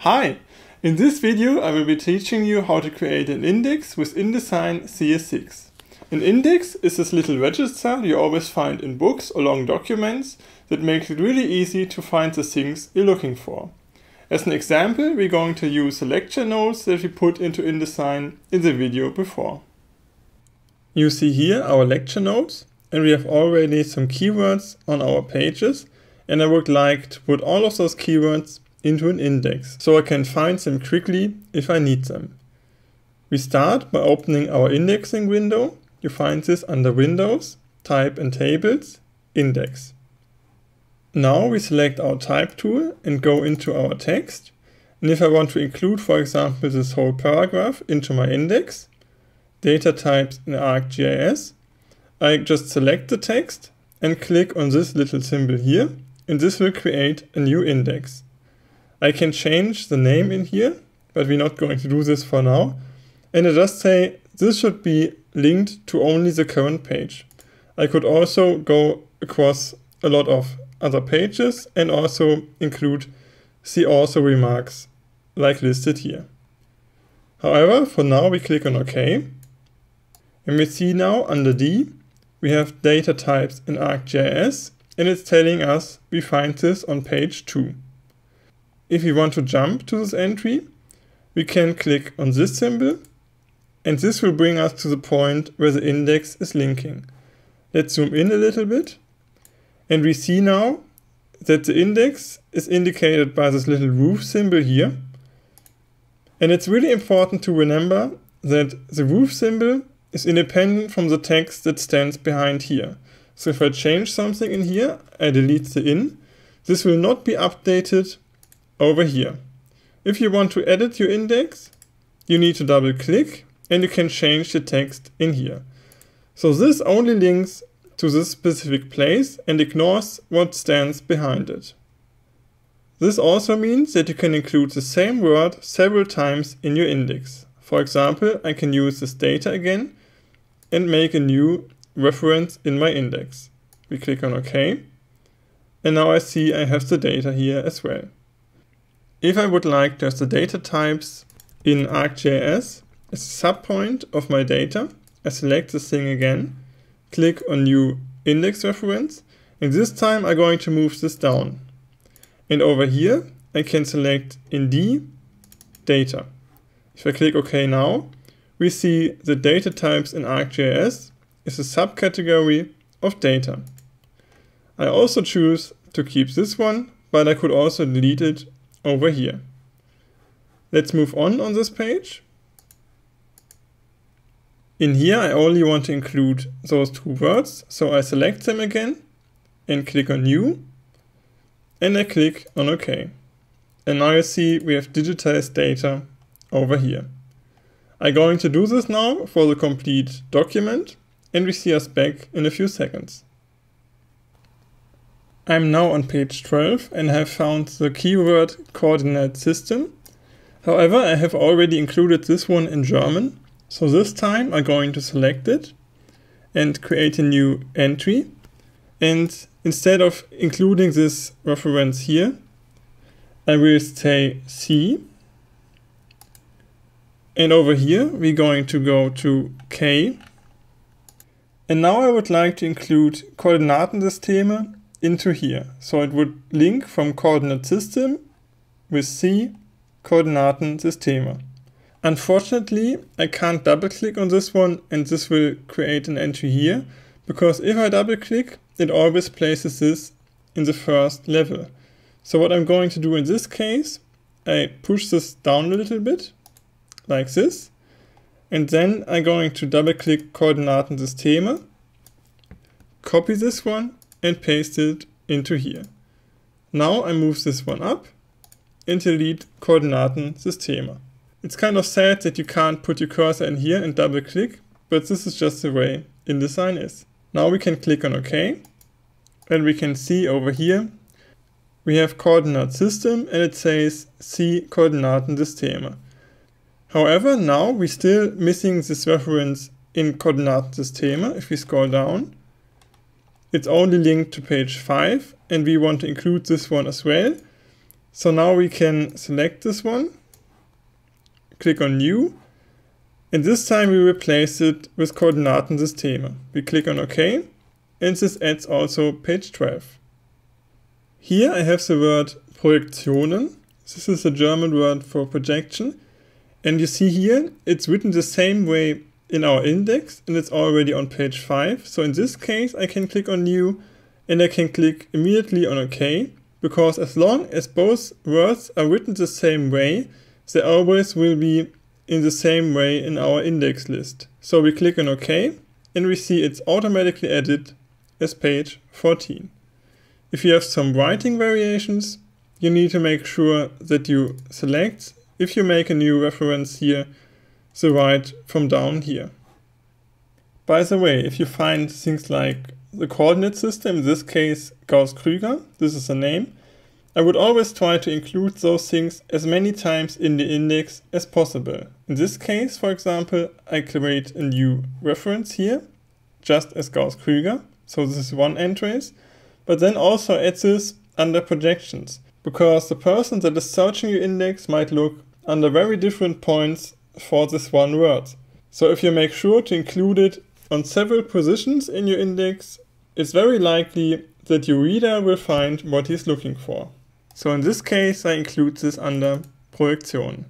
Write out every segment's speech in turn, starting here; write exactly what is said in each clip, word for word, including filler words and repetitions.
Hi! In this video I will be teaching you how to create an index with InDesign C S six. An index is this little register you always find in books or long documents that makes it really easy to find the things you're looking for. As an example, we're going to use the lecture notes that we put into InDesign in the video before. You see here our lecture notes, and we have already some keywords on our pages, and I would like to put all of those keywords into an index, so I can find them quickly if I need them. We start by opening our indexing window. You find this under Windows, Type and Tables, Index. Now we select our type tool and go into our text. And if I want to include, for example, this whole paragraph into my index, data types in ArcGIS, I just select the text and click on this little symbol here, and this will create a new index. I can change the name in here, but we're not going to do this for now. And I just say this should be linked to only the current page. I could also go across a lot of other pages and also include see also remarks like listed here. However, for now we click on OK. And we see now under D, we have data types in ArcGIS, and it's telling us we find this on page two. If we want to jump to this entry, we can click on this symbol, and this will bring us to the point where the index is linking. Let's zoom in a little bit, and we see now that the index is indicated by this little roof symbol here. And it's really important to remember that the roof symbol is independent from the text that stands behind here. So if I change something in here, I delete the in, this will not be updated over here. If you want to edit your index, you need to double click and you can change the text in here. So this only links to this specific place and ignores what stands behind it. This also means that you can include the same word several times in your index. For example, I can use this data again and make a new reference in my index. We click on OK, and now I see I have the data here as well. If I would like to have the data types in ArcGIS as a subpoint of my data, I select this thing again, click on New Index Reference, and this time I'm going to move this down. And over here I can select in D, Data. If I click OK now, we see the data types in ArcGIS is a subcategory of data. I also choose to keep this one, but I could also delete it over here. Let's move on on this page. In here I only want to include those two words, so I select them again and click on New, and I click on OK. And now you see we have digitized data over here. I'm going to do this now for the complete document, and we see us back in a few seconds. I'm now on page twelve and have found the keyword coordinate system. However, I have already included this one in German. So this time I'm going to select it and create a new entry. And instead of including this reference here, I will say C. And over here we're going to go to K. And now I would like to include Koordinatensysteme into here. So it would link from coordinate system with C, Koordinatensysteme. Unfortunately, I can't double click on this one and this will create an entry here, because if I double click, it always places this in the first level. So what I'm going to do in this case, I push this down a little bit, like this, and then I'm going to double click Koordinatensysteme, copy this one and paste it into here. Now I move this one up and delete Koordinatensysteme. It's kind of sad that you can't put your cursor in here and double click, but this is just the way InDesign is. Now we can click on OK, and we can see over here we have coordinate system and it says C Koordinatensysteme. However, now we're still missing this reference in Koordinatensysteme. If we scroll down, it's only linked to page five and we want to include this one as well. So now we can select this one, click on New, and this time we replace it with Koordinatensysteme. We click on OK, and this adds also page twelve. Here I have the word Projektionen. This is a German word for projection. And you see here, it's written the same way in our index, and it's already on page five. So in this case, I can click on New, and I can click immediately on OK, because as long as both words are written the same way, they always will be in the same way in our index list. So we click on OK, and we see it's automatically added as page fourteen. If you have some writing variations, you need to make sure that you select, if you make a new reference here, the right from down here. By the way, if you find things like the coordinate system, in this case Gauss-Krüger, this is the name, I would always try to include those things as many times in the index as possible. In this case, for example, I create a new reference here, just as Gauss-Krüger, so this is one entrace, but then also add this under projections, because the person that is searching your index might look under very different points for this one word. So if you make sure to include it on several positions in your index, it's very likely that your reader will find what he's looking for. So in this case, I include this under Projektion.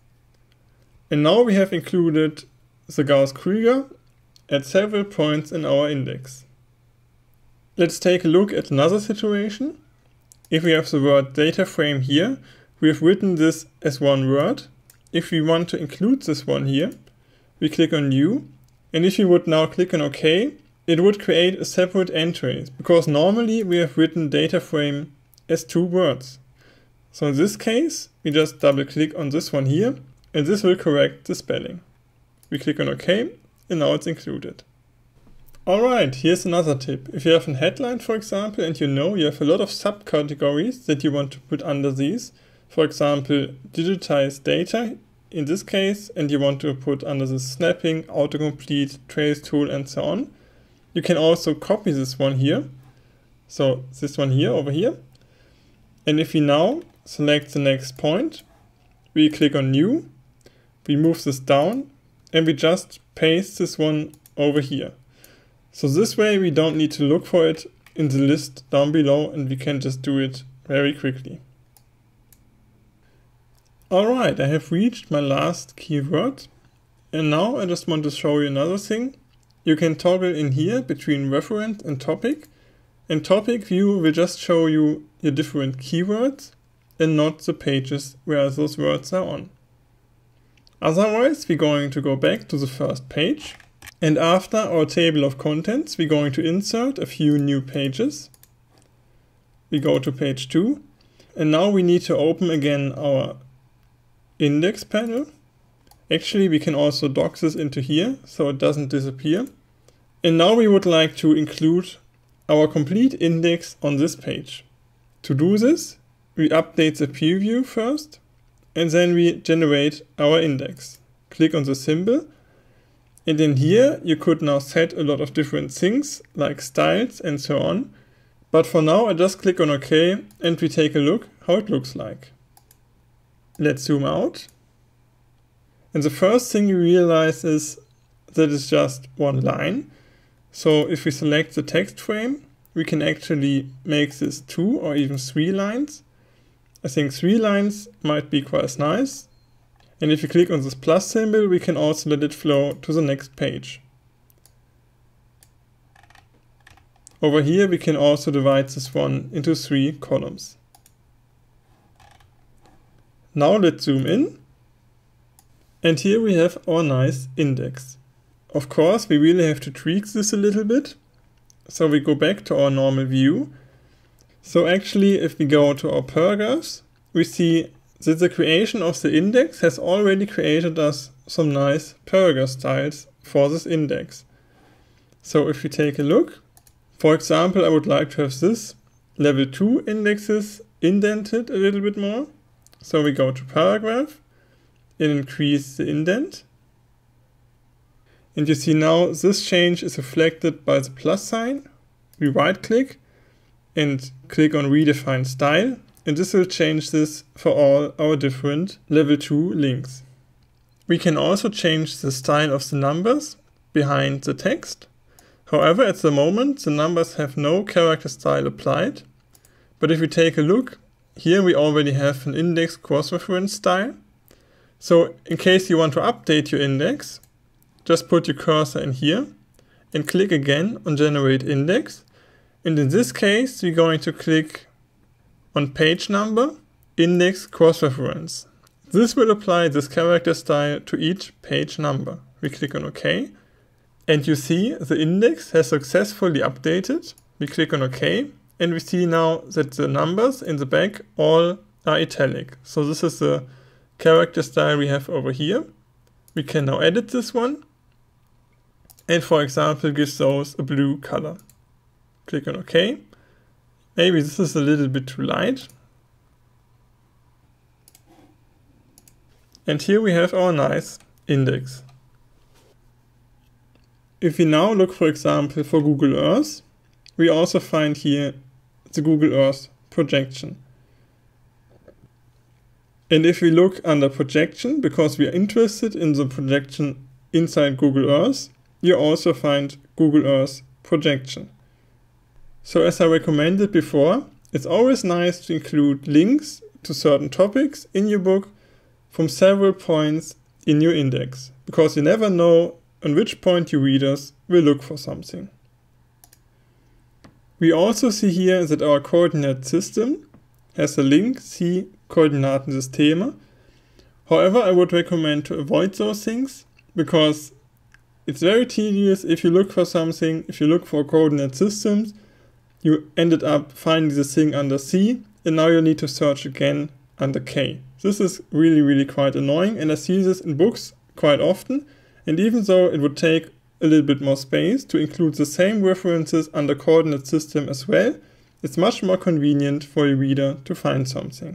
And now we have included the Gauss-Krüger at several points in our index. Let's take a look at another situation. If we have the word data frame here, we have written this as one word. If we want to include this one here, we click on New, and if you would now click on OK, it would create a separate entry, because normally we have written data frame as two words. So in this case, we just double click on this one here, and this will correct the spelling. We click on OK, and now it's included. Alright, here's another tip. If you have a headline, for example, and you know you have a lot of subcategories that you want to put under these, for example, digitized data in this case, and you want to put under the snapping, autocomplete, trace tool, and so on, you can also copy this one here. So this one here over here. And if we now select the next point, we click on New, we move this down, and we just paste this one over here. So this way we don't need to look for it in the list down below, and we can just do it very quickly. Alright, I have reached my last keyword, and now I just want to show you another thing. You can toggle in here between referent and topic, and topic view will just show you your different keywords and not the pages where those words are on. Otherwise, we're going to go back to the first page, and after our table of contents, we're going to insert a few new pages. We go to page two, and now we need to open again our index panel. Actually, we can also dock this into here so it doesn't disappear. And now we would like to include our complete index on this page. To do this, we update the preview first, and then we generate our index. Click on the symbol, and in here you could now set a lot of different things like styles and so on. But for now I just click on OK, and we take a look how it looks like. Let's zoom out. And the first thing you realize is that it's just one line. So if we select the text frame, we can actually make this two or even three lines. I think three lines might be quite nice. And if you click on this plus symbol, we can also let it flow to the next page. Over here, we can also divide this one into three columns. Now let's zoom in. And here we have our nice index. Of course, we really have to tweak this a little bit. So we go back to our normal view. So actually, if we go to our paragraphs, we see that the creation of the index has already created us some nice paragraph styles for this index. So if we take a look, for example, I would like to have this level two indexes indented a little bit more. So we go to paragraph and increase the indent. And you see now this change is reflected by the plus sign. We right click and click on redefine style, and this will change this for all our different level two links. We can also change the style of the numbers behind the text. However, at the moment, the numbers have no character style applied. But if we take a look, here we already have an index cross-reference style. So in case you want to update your index, just put your cursor in here and click again on Generate Index. And in this case, we're going to click on Page Number, Index Cross-Reference. This will apply this character style to each page number. We click on OK. And you see the index has successfully updated. We click on OK. And we see now that the numbers in the back all are italic. So this is the character style we have over here. We can now edit this one. And for example, give those a blue color. Click on OK. Maybe this is a little bit too light. And here we have our nice index. If we now look, for example, for Google Earth, we also find here the Google Earth projection. And if we look under projection, because we are interested in the projection inside Google Earth, you also find Google Earth projection. So as I recommended before, it's always nice to include links to certain topics in your book from several points in your index, because you never know on which point your readers will look for something. We also see here that our coordinate system has a link C Koordinatensysteme. However, I would recommend to avoid those things, because it's very tedious if you look for something, if you look for coordinate systems, you ended up finding this thing under C, and now you need to search again under K. This is really, really quite annoying, and I see this in books quite often. And even though it would take a little bit more space to include the same references under coordinate system as well, it's much more convenient for your reader to find something.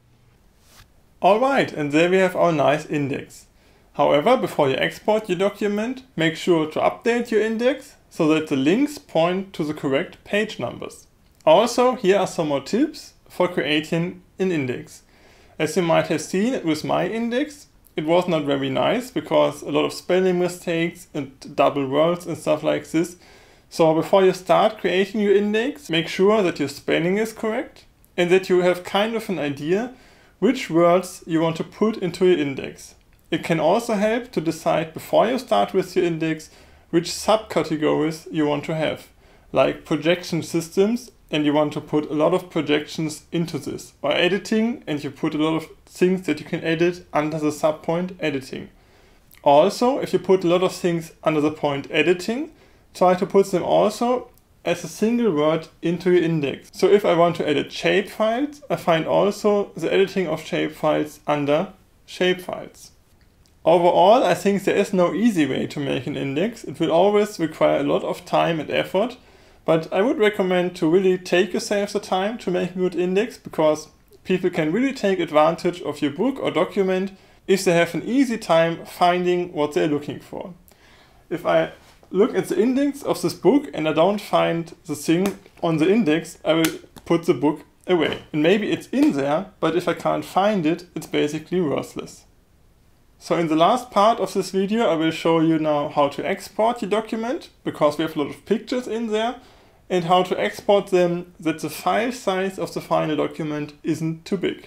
Alright, and there we have our nice index. However, before you export your document, make sure to update your index so that the links point to the correct page numbers. Also, here are some more tips for creating an index. As you might have seen with my index, it was not very nice because a lot of spelling mistakes and double words and stuff like this. So before you start creating your index, make sure that your spelling is correct and that you have kind of an idea which words you want to put into your index. It can also help to decide before you start with your index which subcategories you want to have, like projection systems, and you want to put a lot of projections into this, or editing, and you put a lot of things that you can edit under the subpoint editing. Also, if you put a lot of things under the point editing, try to put them also as a single word into your index. So if I want to edit shapefiles, I find also the editing of shapefiles under shapefiles. Overall, I think there is no easy way to make an index. It will always require a lot of time and effort, but I would recommend to really take yourself the time to make a good index, because people can really take advantage of your book or document if they have an easy time finding what they're looking for. If I look at the index of this book and I don't find the thing on the index, I will put the book away. And maybe it's in there, but if I can't find it, it's basically worthless. So in the last part of this video, I will show you now how to export your document, because we have a lot of pictures in there, and how to export them that the file size of the final document isn't too big.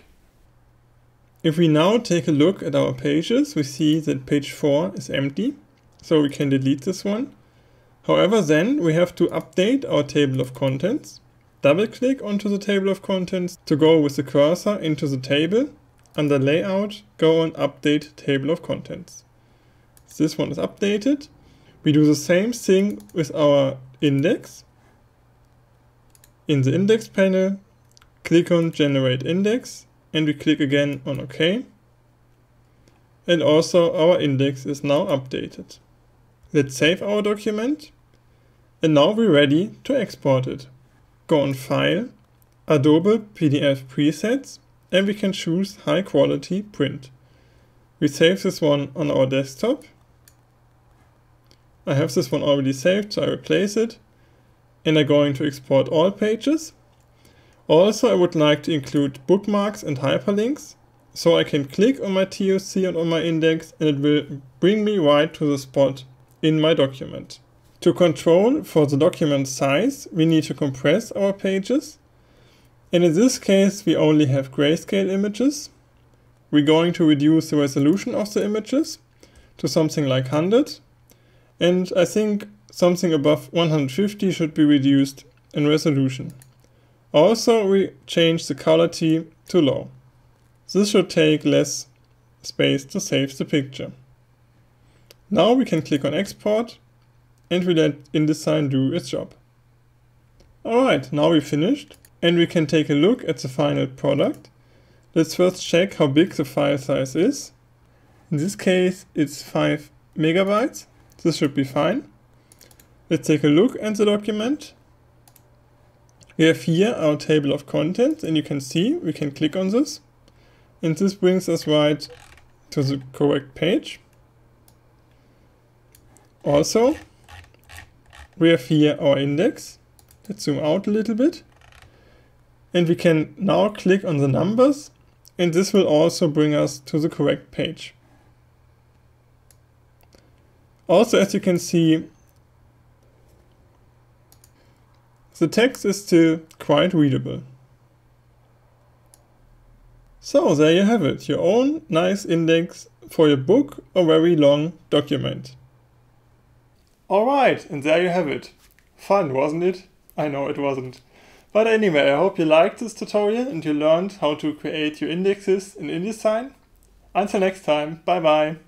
If we now take a look at our pages, we see that page four is empty, so we can delete this one. However, then we have to update our table of contents. Double click onto the table of contents to go with the cursor into the table. Under Layout, go on Update Table of Contents. This one is updated. We do the same thing with our index. In the index panel, click on Generate Index, and we click again on OK. And also our index is now updated. Let's save our document. And now we're ready to export it. Go on File, Adobe P D F Presets, and we can choose High Quality Print. We save this one on our desktop. I have this one already saved, so I replace it. And I'm going to export all pages. Also, I would like to include bookmarks and hyperlinks, so I can click on my T O C and on my index and it will bring me right to the spot in my document. To control for the document size, we need to compress our pages. And in this case, we only have grayscale images. We're going to reduce the resolution of the images to something like one hundred. And I think something above one hundred fifty should be reduced in resolution. Also, we change the quality to low. This should take less space to save the picture. Now we can click on export and we let InDesign do its job. Alright, now we're finished and we can take a look at the final product. Let's first check how big the file size is. In this case, it's five megabytes. This should be fine. Let's take a look at the document. We have here our table of contents and you can see we can click on this. And this brings us right to the correct page. Also, we have here our index. Let's zoom out a little bit. And we can now click on the numbers and this will also bring us to the correct page. Also, as you can see, the text is still quite readable. So there you have it, your own nice index for your book or very long document. Alright, and there you have it. Fun, wasn't it? I know it wasn't. But anyway, I hope you liked this tutorial and you learned how to create your indexes in InDesign. Until next time, bye bye.